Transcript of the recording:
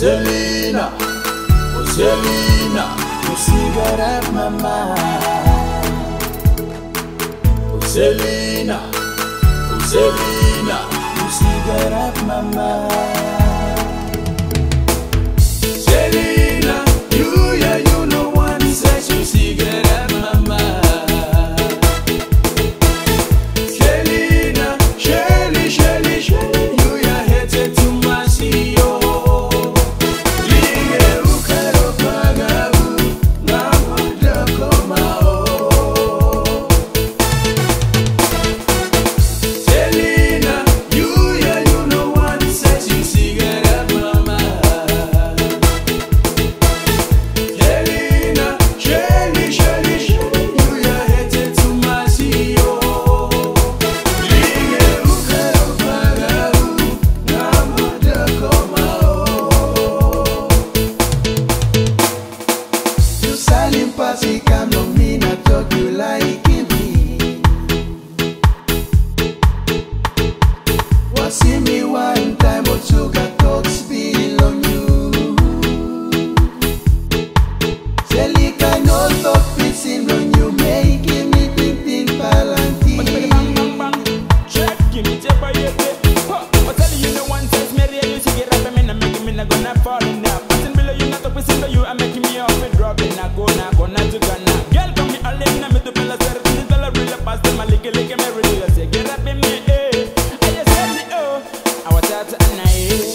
Selena, oh Selena, you cigarette mama. Oh Selena, you cigarette mama. Selena, you know one says you cigarette mama. Selena, Shelly, you ya headed to my CEO. Come no me not talk you like me. Was see me one time or two got talk spill on you. Selika no talk pissing on you, making me think palanti. Check, give me tip by your tip. But tell you no one says me real, you see get up and making me not gonna fall in now. Nothing below you not talk pissing on you, I'm making me off with dropping. I go now, go now to Ghana. Get up in me, I just said, oh, I was out at night.